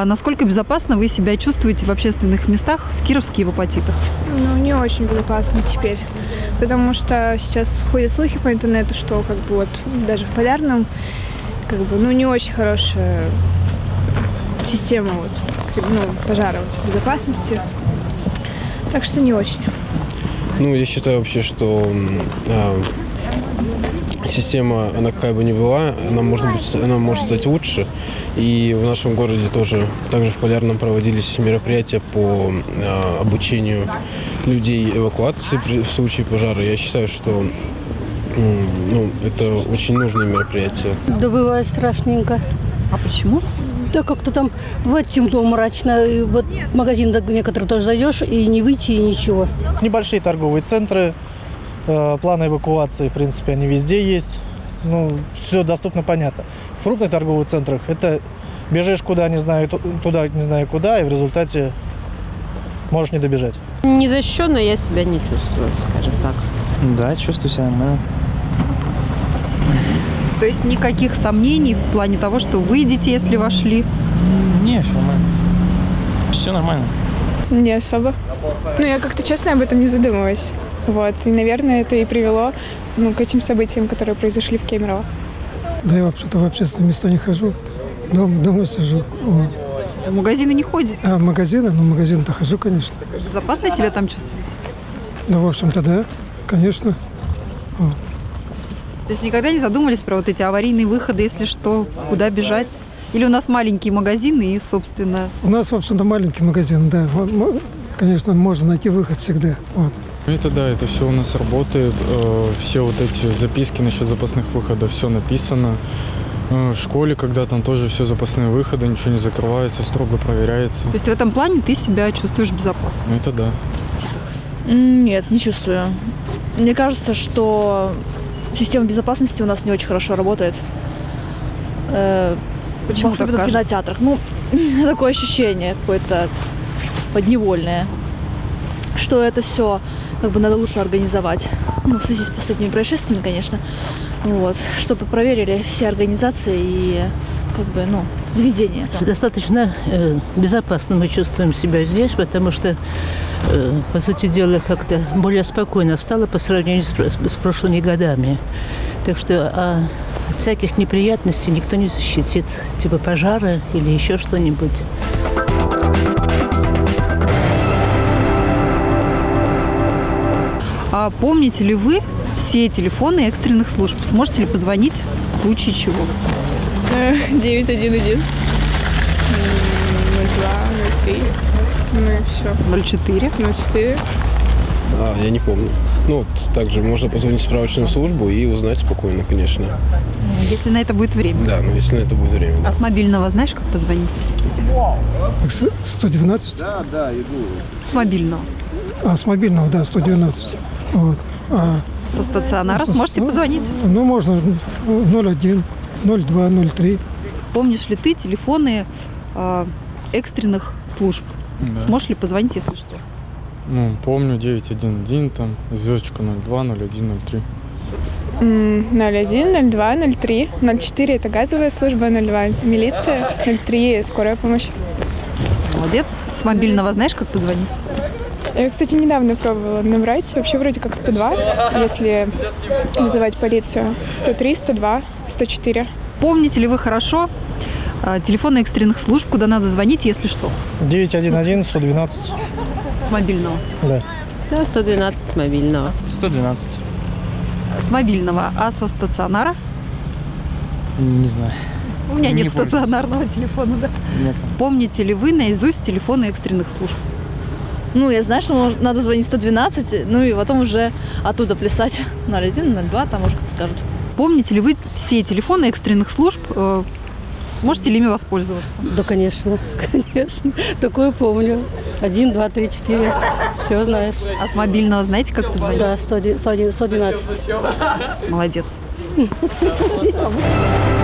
А насколько безопасно вы себя чувствуете в общественных местах в Кировске и в Апатитах? Ну, не очень безопасно теперь, потому что сейчас ходят слухи по интернету, что как бы вот даже в Полярном как бы, ну, не очень хорошая система вот, ну, пожара вот, безопасности, так что не очень. Ну, я считаю вообще, что система, она какая бы ни была, она может стать лучше. И в нашем городе тоже, также в Полярном, проводились мероприятия по обучению людей эвакуации в случае пожара. Я считаю, что это очень нужное мероприятие. Да бывает страшненько. А почему? Да как-то там бывает темно, мрачно. И вот в магазин некоторые тоже зайдешь, и не выйти, и ничего. Небольшие торговые центры, планы эвакуации, в принципе, они везде есть. Ну, все доступно, понятно. В крупных торговых центрах это бежишь куда, не знаю, туда, не знаю куда, и в результате можешь не добежать. Незащищенно я себя не чувствую, скажем так. Да, чувствую себя нормально. То есть никаких сомнений в плане того, что выйдете, если вошли? Не, все нормально. Все нормально. Не особо. Ну, я как-то, честно, об этом не задумывалась. Вот. И, наверное, это и привело к этим событиям, которые произошли в Кемерово. Да я вообще-то в общественные места не хожу. Дома сижу. В магазины не ходите? А в магазины? Ну, в магазин-то хожу, конечно. Безопасно себя там чувствуете? Ну, в общем-то, да, конечно. Вот. То есть никогда не задумывались про вот эти аварийные выходы, если что, куда бежать? Или у нас маленькие магазины и, собственно... У нас, в общем-то, маленький магазин, да. Конечно, можно найти выход всегда. Вот. Это да, это все у нас работает. Все вот эти записки насчет запасных выходов, все написано. В школе, когда там тоже все запасные выходы, ничего не закрывается, строго проверяется. То есть в этом плане ты себя чувствуешь безопасно? Это да. Нет, не чувствую. Мне кажется, что система безопасности у нас не очень хорошо работает. Почему особенно в кинотеатрах. Ну, такое ощущение какое-то подневольное, что это все как бы надо лучше организовать. Ну, в связи с последними происшествиями, конечно. Вот. Чтобы проверили все организации и как бы, заведения. Достаточно безопасно мы чувствуем себя здесь, потому что, по сути дела, как-то более спокойно стало по сравнению с прошлыми годами. Так что от всяких неприятностей никто не защитит, типа пожара или еще что-нибудь. А помните ли вы все телефоны экстренных служб? Сможете ли позвонить в случае чего? 911, 02, 03, ну и все. 04? 04. Я не помню. Также можно позвонить в справочную службу и узнать спокойно, конечно. Если на это будет время. Да, если на это будет время. А с мобильного знаешь, как позвонить? 112? Да, иду. С мобильного. А с мобильного, да, 112. Вот. Со стационара сможете позвонить? Ну, можно 01, 02, 03. Помнишь ли ты телефоны экстренных служб? Да. Сможешь ли позвонить, если что? Помню 911, там, звездочка 02, 01, 03. 01, 02, 03, 04 – это газовая служба, 02 – милиция, 03 – скорая помощь. Молодец. С мобильного знаешь, как позвонить? Я, кстати, недавно пробовала набрать. Вообще вроде как 102, если вызывать полицию. 103, 102, 104. Помните ли вы хорошо телефоны экстренных служб, куда надо звонить, если что? 911, 112. С мобильного? Да. Да, 112 с мобильного. 112. С мобильного. А со стационара? Не знаю. У меня нет Не помню. стационарного телефона, да. Нет. Помните ли вы наизусть телефоны экстренных служб? Я знаю, что надо звонить 112, и потом уже оттуда плясать. 01, 02, там уже как скажут. Помните ли вы все телефоны экстренных служб? Сможете ли ими воспользоваться? Да, конечно, конечно. Такое помню. 1, 2, 3, 4. Все знаешь. А с мобильного знаете, как позвонить? Да, 112. Молодец.